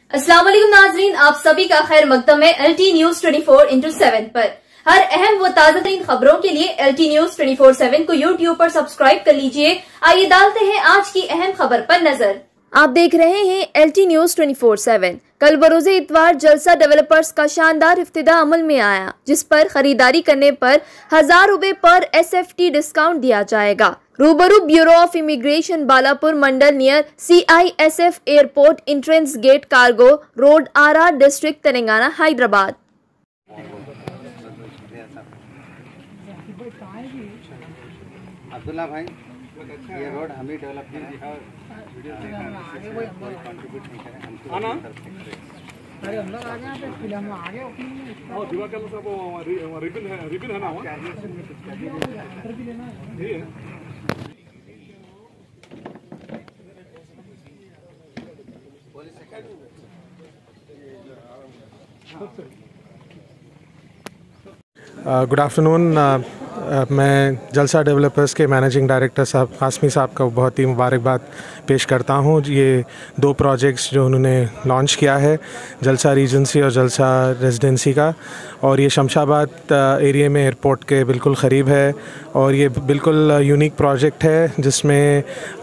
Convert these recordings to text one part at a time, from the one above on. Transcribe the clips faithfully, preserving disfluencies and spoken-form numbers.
अस्सलाम वालेकुम नाजरीन, आप सभी का खैर मकदम है L T news twenty four into seven पर। हर अहम व ताजा तरीन खबरों के लिए L T news twenty four seven को यूट्यूब पर सब्सक्राइब कर लीजिए। आइए डालते हैं आज की अहम खबर पर नजर। आप देख रहे हैं L T news twenty four seven. कल बरोज़े इतवार जलसा डेवलपर्स का शानदार इफ्तिदा अमल में आया, जिस पर खरीदारी करने पर हजार रुपए पर एस एफ टी डिस्काउंट दिया जाएगा। रूबरू bureau of immigration Balapur mandal near C I S F airport entrance gate cargo road आरा डिस्ट्रिक्ट तेलंगाना हैदराबाद। अब्दुल्ला भाई, ये रोड हम ही डेवलप करें। अरे हम लोग आ गए हैं, फिल्म में आ गए और दिवा का सब रिबन है, रिबन है ना वहाँ भी लेना है। Good afternoon. मैं जलसा डेवलपर्स के मैनेजिंग डायरेक्टर साहब कासमी साहब का बहुत ही मुबारकबाद पेश करता हूँ। ये दो प्रोजेक्ट्स जो उन्होंने लॉन्च किया है, जलसा रीजेंसी और जलसा रेजिडेंसी का, और ये शमशाबाद एरिया में एयरपोर्ट के बिल्कुल क़रीब है। और ये बिल्कुल यूनिक प्रोजेक्ट है जिसमें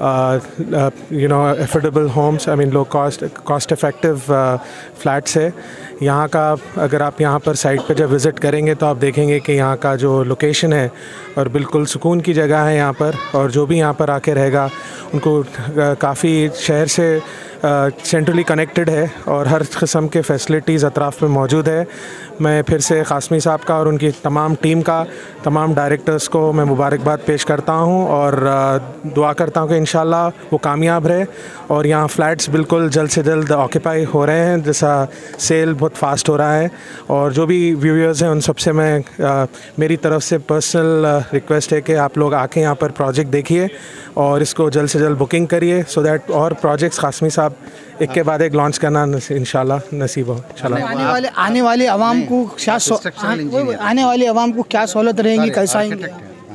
you know affordable homes, I mean low cost cost effective flats है। यहाँ का अगर आप यहाँ पर साइट पर जब विज़िट करेंगे तो आप देखेंगे कि यहाँ का जो लोकेशन है और बिल्कुल सुकून की जगह है यहाँ पर, और जो भी यहाँ पर आके रहेगा उनको काफ़ी शहर से सेंट्रली कनेक्टेड है और हर किस्म के फैसिलिटीज़ अतराफ़ में मौजूद है। मैं फिर से कासमी साहब का और उनकी तमाम टीम का, तमाम डायरेक्टर्स को मैं मुबारकबाद पेश करता हूँ और दुआ करता हूँ कि इंशाल्लाह वो कामयाब रहे और यहाँ फ़्लैट्स बिल्कुल जल्द से जल्द ऑक्यूपाई हो रहे हैं, जैसा सेल बहुत फास्ट हो रहा है। और जो भी व्यूअर्स हैं उन सबसे मैं आ, मेरी तरफ से पर्सनल रिक्वेस्ट है कि आप लोग आके यहाँ पर प्रोजेक्ट देखिए और इसको जल्द से जल्द बुकिंग करिए, सो दैट और प्रोजेक्ट्स कासमी साहब एक के बाद एक लॉन्च करना इंशाल्लाह नसीब हो। इंशाल्लाह आने वाले आने वाले आवाम को क्या आने वाले आवाम को क्या सहूलत रहेंगी, कैसा आएंगे?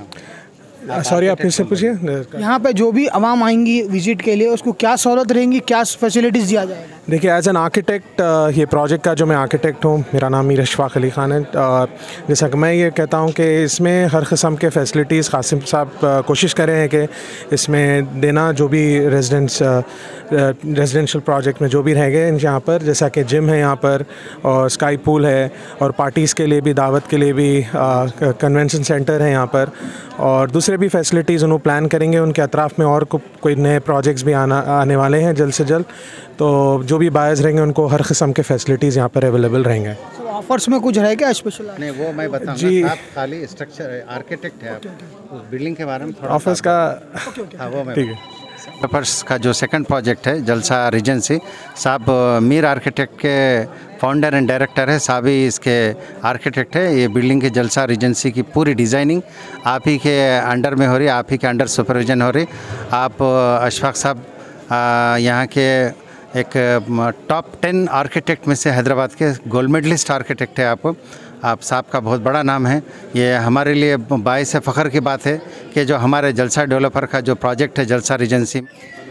सॉरी, आप फिर से पूछिए। यहाँ पे जो भी आवाम आएंगी विजिट के लिए उसको क्या सहूलत रहेंगी, क्या फैसिलिटीज़ दिया जाएगा? देखिए, एज एन आर्किटेक्ट, ये प्रोजेक्ट का जो मैं आर्किटेक्ट हूँ, मेरा नाम मीर अशफाक अली खान है। जैसा कि मैं ये कहता हूँ कि इसमें हर किस्म के फैसिलिटीज़ कासिम साहब कोशिश कर रहे हैं कि इसमें देना, जो भी रेजिडेंस रेजिडेंशियल प्रोजेक्ट में जो भी रहेंगे यहाँ पर, जैसा कि जिम है यहाँ पर और स्काई पूल है और पार्टीज़ के लिए भी, दावत के लिए भी कन्वेंशन सेंटर है यहाँ पर, और दूसरे भी फैसिलिटीज़ उन्होंने प्लान करेंगे। उनके अतराफ़ में और को, कोई नए प्रोजेक्ट्स भी आना आने वाले हैं जल्द से जल्द। तो जो भी बायर्स रहेंगे उनको हर किस्म के फैसिलिटीज़ यहाँ पर अवेलेबल रहेंगे। ऑफर्स में कुछ रहेगा स्पेशल? नहीं, वो मैं बताऊंगा जी। आप खाली स्ट्रक्चर आर्किटेक्ट है, उस बिल्डिंग के बारे में थोड़ा ऑफिस का हाँ वो मैं ठीक है। डेवलपर्स का जो सेकंड प्रोजेक्ट है जलसा रीजेंसी, साहब मीर आर्किटेक्ट के फाउंडर एंड डायरेक्टर है, साहब ही इसके आर्किटेक्ट है। ये बिल्डिंग की जलसा रीजेंसी की पूरी डिज़ाइनिंग आप ही के अंडर में हो रही, आप ही के अंडर सुपरविजन हो रही। आप अशफाक साहब यहाँ के एक टॉप टेन आर्किटेक्ट में से हैदराबाद के गोल्ड मेडलिस्ट आर्किटेक्ट है। आप आप साहब का बहुत बड़ा नाम है। ये हमारे लिए बाइस फ़ख्र की बात है कि जो हमारे जलसा डेवलपर का जो प्रोजेक्ट है जलसा रीजेंसी,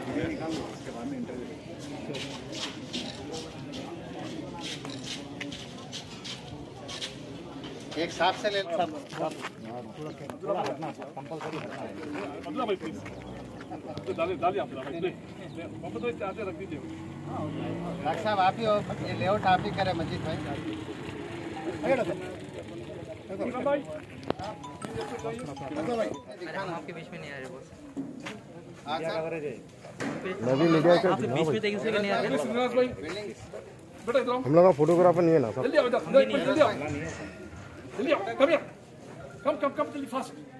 एक साथ से ले डॉक्टर साहब, आप ही हो, ये लेआउट आप ही करें मजीद भाई। आपके बीच में नहीं आ रहे बॉस। मैं भी मीडिया के बीच में देखिए से नहीं आ रहे। हम लोग का फोटोग्राफर नहीं है ना सर। जल्दी आओ, जल्दी आओ, जल्दी आओ, जल्दी आओ, कम कम कम जल्दी फास्ट।